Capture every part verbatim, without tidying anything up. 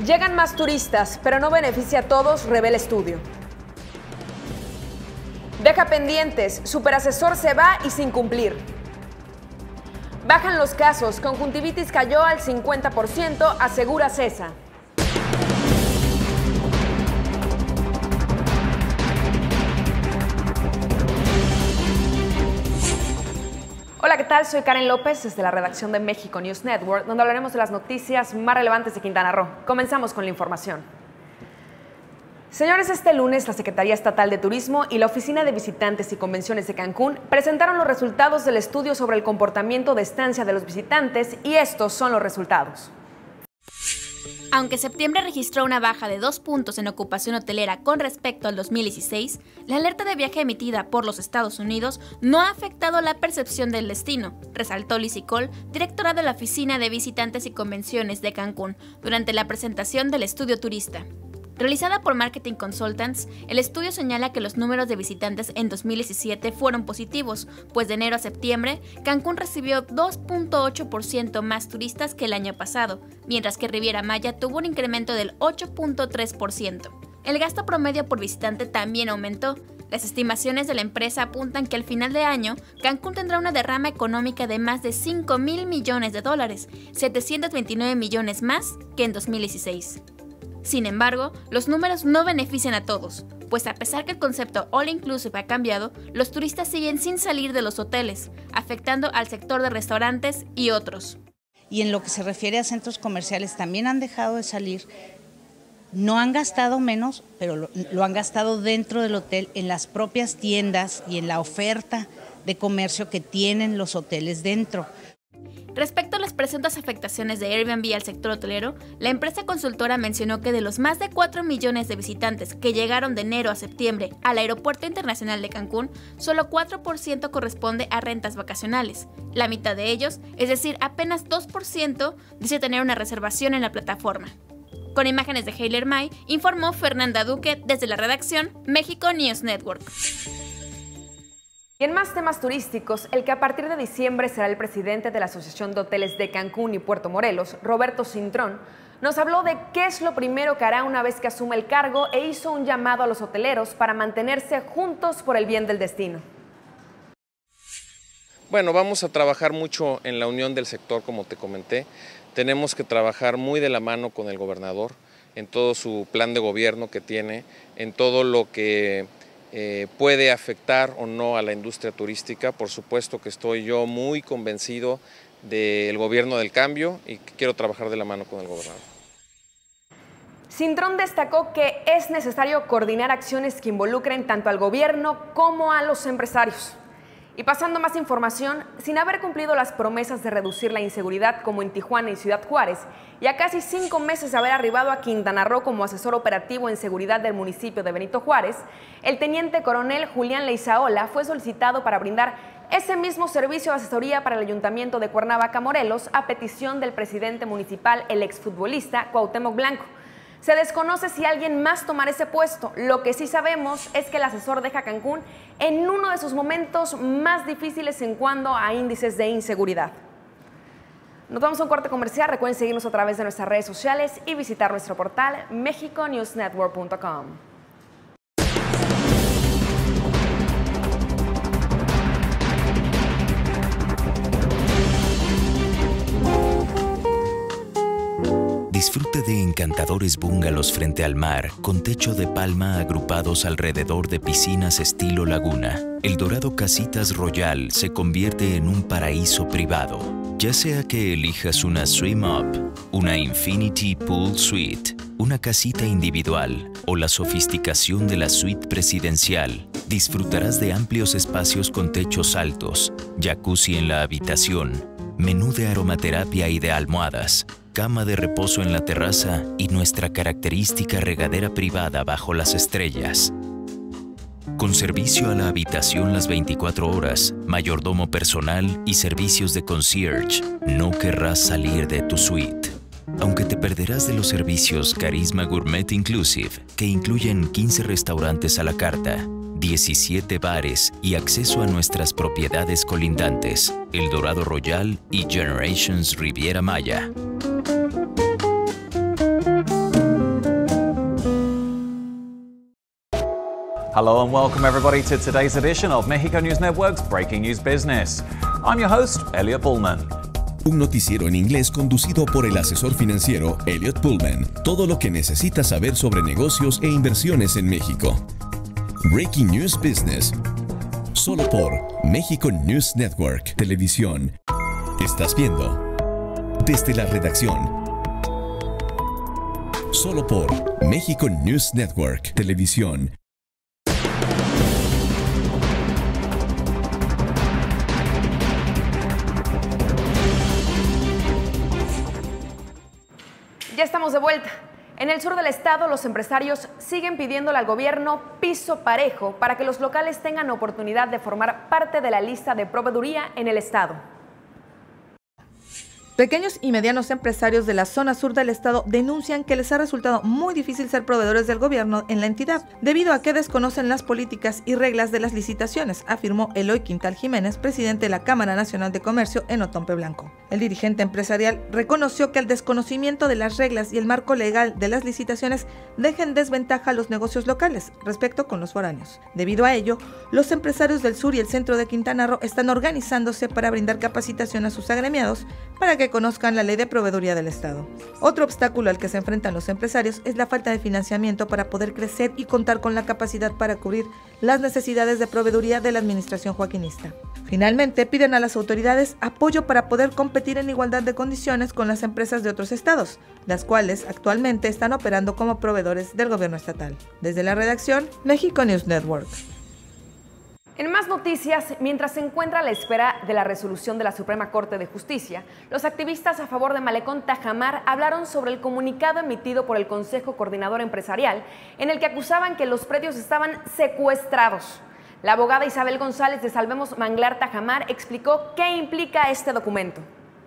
Llegan más turistas, pero no beneficia a todos, revela estudio. Deja pendientes, superasesor se va y sin cumplir. Bajan los casos, conjuntivitis cayó al cincuenta por ciento, asegura CESA. Hola, ¿qué tal? Soy Karen López desde la redacción de México News Network, donde hablaremos de las noticias más relevantes de Quintana Roo. Comenzamos con la información. Señores, este lunes la Secretaría Estatal de Turismo y la Oficina de Visitantes y Convenciones de Cancún presentaron los resultados del estudio sobre el comportamiento de estancia de los visitantes y estos son los resultados. Aunque septiembre registró una baja de dos puntos en ocupación hotelera con respecto al dos mil dieciséis, la alerta de viaje emitida por los Estados Unidos no ha afectado la percepción del destino, resaltó Lizzy Cole, directora de la Oficina de Visitantes y Convenciones de Cancún, durante la presentación del estudio turista. Realizada por Marketing Consultants, el estudio señala que los números de visitantes en dos mil diecisiete fueron positivos, pues de enero a septiembre, Cancún recibió dos punto ocho por ciento más turistas que el año pasado, mientras que Riviera Maya tuvo un incremento del ocho punto tres por ciento. El gasto promedio por visitante también aumentó. Las estimaciones de la empresa apuntan que al final de año, Cancún tendrá una derrama económica de más de cinco mil millones de dólares, setecientos veintinueve millones más que en dos mil dieciséis. Sin embargo, los números no benefician a todos, pues a pesar que el concepto All Inclusive ha cambiado, los turistas siguen sin salir de los hoteles, afectando al sector de restaurantes y otros. Y en lo que se refiere a centros comerciales, también han dejado de salir. No han gastado menos, pero lo, lo han gastado dentro del hotel, en las propias tiendas y en la oferta de comercio que tienen los hoteles dentro. Respecto a las presuntas afectaciones de Airbnb al sector hotelero, la empresa consultora mencionó que de los más de cuatro millones de visitantes que llegaron de enero a septiembre al Aeropuerto Internacional de Cancún, solo cuatro por ciento corresponde a rentas vacacionales. La mitad de ellos, es decir, apenas dos por ciento, dice tener una reservación en la plataforma. Con imágenes de Heiler May, informó Fernanda Duque desde la redacción México News Network. Y en más temas turísticos, el que a partir de diciembre será el presidente de la Asociación de Hoteles de Cancún y Puerto Morelos, Roberto Cintrón, nos habló de qué es lo primero que hará una vez que asuma el cargo e hizo un llamado a los hoteleros para mantenerse juntos por el bien del destino. Bueno, vamos a trabajar mucho en la unión del sector, como te comenté. Tenemos que trabajar muy de la mano con el gobernador en todo su plan de gobierno que tiene, en todo lo que Eh, puede afectar o no a la industria turística. Por supuesto que estoy yo muy convencido del gobierno del cambio y que quiero trabajar de la mano con el gobernador. Cintrón destacó que es necesario coordinar acciones que involucren tanto al gobierno como a los empresarios. Y pasando más información, sin haber cumplido las promesas de reducir la inseguridad como en Tijuana y Ciudad Juárez, y a casi cinco meses de haber arribado a Quintana Roo como asesor operativo en seguridad del municipio de Benito Juárez, el teniente coronel Julián Leizaola fue solicitado para brindar ese mismo servicio de asesoría para el Ayuntamiento de Cuernavaca, Morelos, a petición del presidente municipal, el exfutbolista Cuauhtémoc Blanco. Se desconoce si alguien más tomará ese puesto. Lo que sí sabemos es que el asesor deja Cancún en uno de sus momentos más difíciles en cuanto a índices de inseguridad. Nos vamos a un corte comercial. Recuerden seguirnos a través de nuestras redes sociales y visitar nuestro portal mexico news network punto com. Disfruta de encantadores bungalows frente al mar, con techo de palma agrupados alrededor de piscinas estilo laguna. El dorado Casitas Royal se convierte en un paraíso privado. Ya sea que elijas una Swim Up, una Infinity Pool Suite, una casita individual o la sofisticación de la suite presidencial, disfrutarás de amplios espacios con techos altos, jacuzzi en la habitación, menú de aromaterapia y de almohadas, cama de reposo en la terraza y nuestra característica regadera privada bajo las estrellas. Con servicio a la habitación las veinticuatro horas, mayordomo personal y servicios de concierge, no querrás salir de tu suite. Aunque te perderás de los servicios Carisma Gourmet Inclusive, que incluyen quince restaurantes a la carta, diecisiete bares y acceso a nuestras propiedades colindantes, El Dorado Royal y Generations Riviera Maya. Hello and welcome everybody to today's edition of Mexico News Network's Breaking News Business. I'm your host, Elliot Pullman. Un noticiero en inglés conducido por el asesor financiero Elliot Pullman. Todo lo que necesitas saber sobre negocios e inversiones en México. Breaking News Business. Solo por México News Network Televisión. Estás viendo desde la redacción. Solo por México News Network Televisión. Ya estamos de vuelta. En el sur del estado, los empresarios siguen pidiéndole al gobierno piso parejo para que los locales tengan oportunidad de formar parte de la lista de proveeduría en el estado. Pequeños y medianos empresarios de la zona sur del estado denuncian que les ha resultado muy difícil ser proveedores del gobierno en la entidad, debido a que desconocen las políticas y reglas de las licitaciones, afirmó Eloy Quintal Jiménez, presidente de la Cámara Nacional de Comercio en Otompe Blanco. El dirigente empresarial reconoció que el desconocimiento de las reglas y el marco legal de las licitaciones deja en desventaja a los negocios locales respecto con los foráneos. Debido a ello, los empresarios del sur y el centro de Quintana Roo están organizándose para brindar capacitación a sus agremiados para que conozcan la ley de proveeduría del Estado. Otro obstáculo al que se enfrentan los empresarios es la falta de financiamiento para poder crecer y contar con la capacidad para cubrir las necesidades de proveeduría de la administración joaquinista. Finalmente, piden a las autoridades apoyo para poder competir en igualdad de condiciones con las empresas de otros estados, las cuales actualmente están operando como proveedores del gobierno estatal. Desde la redacción, México News Network. En más noticias, mientras se encuentra a la espera de la resolución de la Suprema Corte de Justicia, los activistas a favor de Malecón Tajamar hablaron sobre el comunicado emitido por el Consejo Coordinador Empresarial, en el que acusaban que los predios estaban secuestrados. La abogada Isabel González de Salvemos Manglar Tajamar explicó qué implica este documento.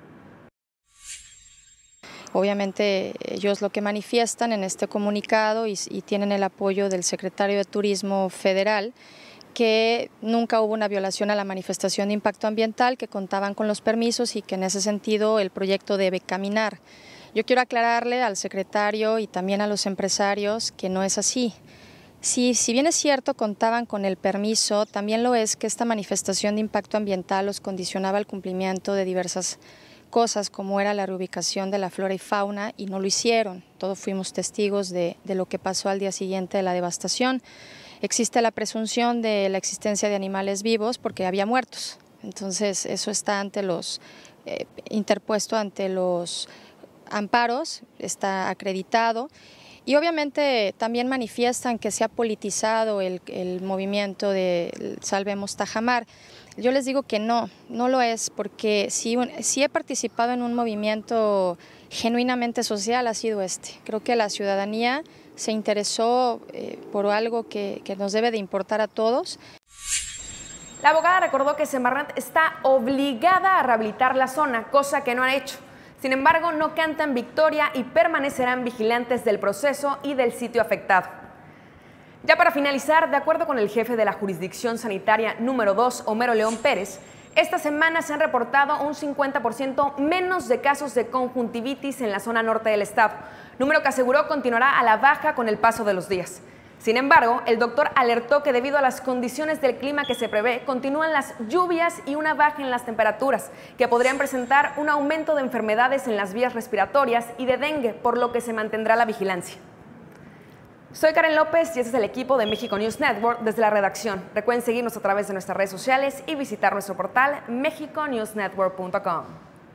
Obviamente ellos lo que manifiestan en este comunicado y, y tienen el apoyo del secretario de Turismo Federal, que nunca hubo una violación a la manifestación de impacto ambiental, que contaban con los permisos y que en ese sentido el proyecto debe caminar. Yo quiero aclararle al secretario y también a los empresarios que no es así. Si, si bien es cierto contaban con el permiso, también lo es que esta manifestación de impacto ambiental los condicionaba al cumplimiento de diversas cosas como era la reubicación de la flora y fauna y no lo hicieron. Todos fuimos testigos de, de lo que pasó al día siguiente de la devastación. Existe la presunción de la existencia de animales vivos porque había muertos. Entonces eso está ante los, eh, interpuesto ante los amparos, está acreditado. Y obviamente también manifiestan que se ha politizado el, el movimiento de Salvemos Tajamar. Yo les digo que no, no lo es, porque si, si he participado en un movimiento genuinamente social ha sido este. Creo que la ciudadanía se interesó eh, por algo que, que nos debe de importar a todos. La abogada recordó que Semarnat está obligada a rehabilitar la zona, cosa que no han hecho. Sin embargo, no cantan victoria y permanecerán vigilantes del proceso y del sitio afectado. Ya para finalizar, de acuerdo con el jefe de la jurisdicción sanitaria número dos, Homero León Pérez, esta semana se han reportado un cincuenta por ciento menos de casos de conjuntivitis en la zona norte del estado, número que aseguró continuará a la baja con el paso de los días. Sin embargo, el doctor alertó que debido a las condiciones del clima que se prevé, continúan las lluvias y una baja en las temperaturas, que podrían presentar un aumento de enfermedades en las vías respiratorias y de dengue, por lo que se mantendrá la vigilancia. Soy Karen López y este es el equipo de México News Network desde la redacción. Recuerden seguirnos a través de nuestras redes sociales y visitar nuestro portal mexico news network punto com.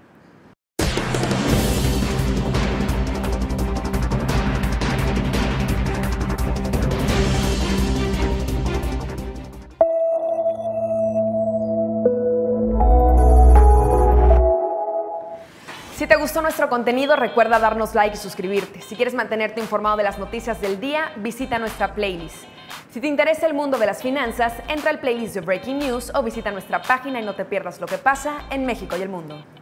Si te gustó nuestro contenido, recuerda darnos like y suscribirte. Si quieres mantenerte informado de las noticias del día, visita nuestra playlist. Si te interesa el mundo de las finanzas, entra al playlist de Breaking News o visita nuestra página y no te pierdas lo que pasa en México y el mundo.